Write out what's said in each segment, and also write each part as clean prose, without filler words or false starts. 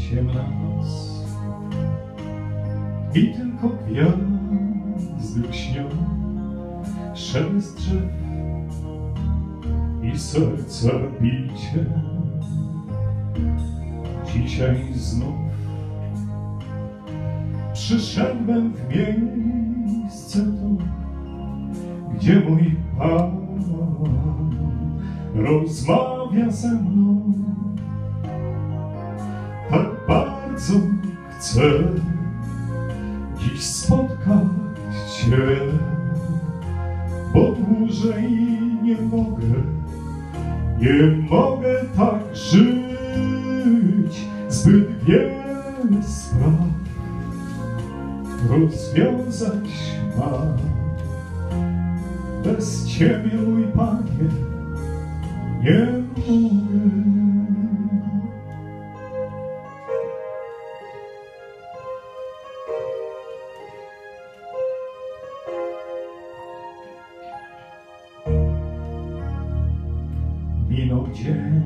Ciemna noc i tylko gwiazdy lśnią, szelest drzew i serca bicie. Dzisiaj znów przyszedłem w miejsce to, gdzie mój Pan rozmawia ze mną. Tak bardzo chcę dziś spotkać Cię, bo dłużej nie mogę tak żyć. Zbyt wiele spraw rozwiązać mam. Bez Ciebie, mój Panie, nie mogę. Minął dzień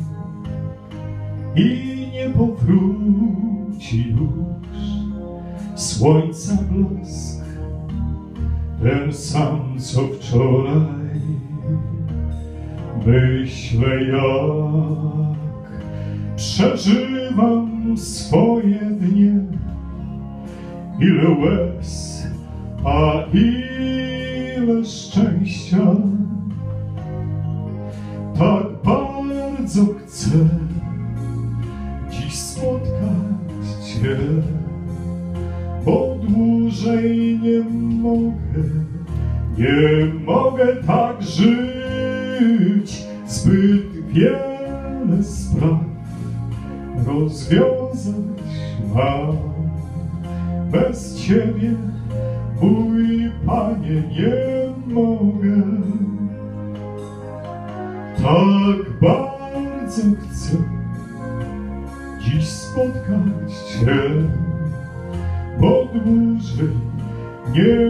i nie powróci już słońca blask, ten sam co wczoraj. Myślę, jak przeżywam swoje dnie, ile łez, a ile szczęścia. Tak bardzo chcę dziś spotkać Cię, bo dłużej nie mogę tak żyć. Zbyt wiele spraw rozwiązać mam. Bez Ciebie, mój Panie, nie mogę. Tak bardzo chcę dziś spotkać Cię, bo dłużej nie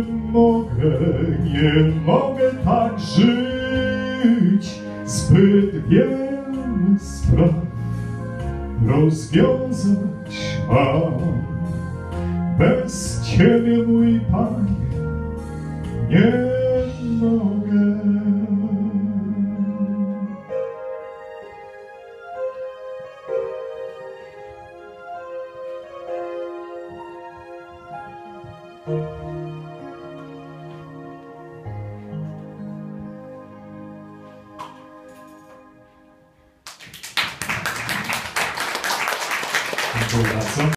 mogę tak żyć. Zbyt wiele spraw rozwiązać mam. Bez Ciebie, mój Panie, nie mogę. Dziękuję bardzo.